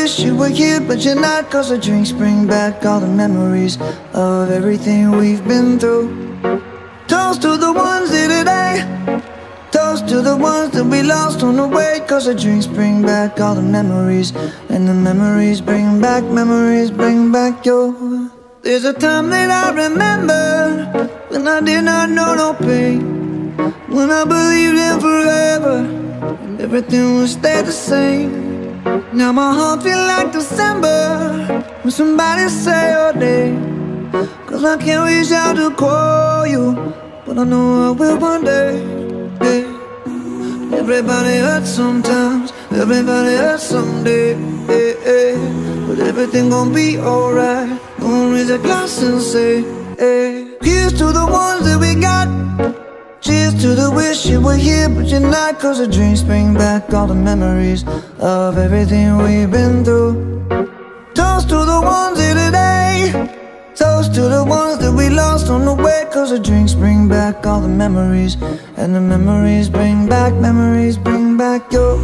wish you were here, but you're not. Cause the drinks bring back all the memories of everything we've been through. Toast to the ones here today. Toast to the ones that we lost on the way. Cause the drinks bring back all the memories, and the memories bring back your. There's a time that I remember when I did not know no pain, when I believed in forever and everything would stay the same. Now my heart feel like December when somebody say your name. Cause I can't reach out to call you, but I know I will one day. Yeah. Everybody hurts sometimes, everybody hurts someday. Yeah, yeah. But everything gon' be alright. Gonna raise a glass and say, hey. Here's to the ones that we got. Cheers to the wish you were here, but you're not. Cause the drinks bring back all the memories of everything we've been through. Toast to the ones here today. Toast to the ones that we lost on the way. Cause the drinks bring back all the memories, and the memories bring back your.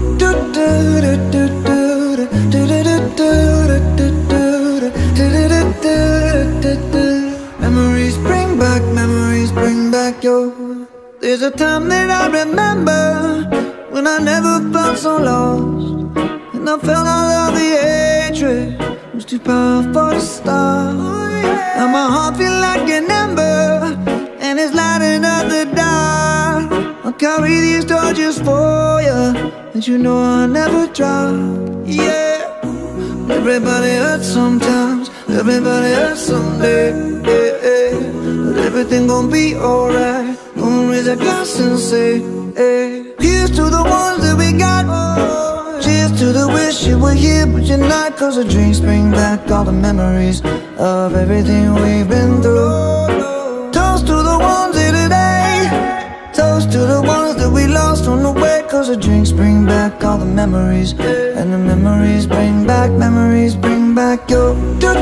Memories bring back your. There's a time that I remember when I never felt so lost, and I felt all of the hatred was too powerful to stop. Now my heart feel like an ember, and it's lighting up the dark. I'll carry these torches for you, and you know I'll never drop. Yeah. Everybody hurts sometimes, everybody hurts someday. Yeah, yeah. But everything gon' be alright. Gonna raise a glass and say, hey. Here's to the ones that we got. Cheers to the wish you were here, but you're not. Cause the drinks bring back all the memories of everything we've been through. Toast to the ones here today. Toast to the ones that we lost on the way. Cause the drinks bring back all the memories, and the memories bring back your.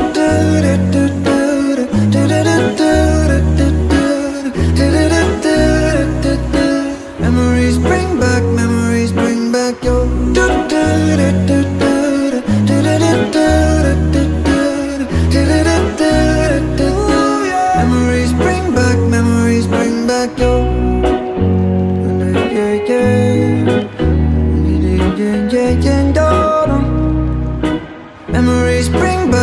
Memories bring back your. Memories bring back your. Memories bring back.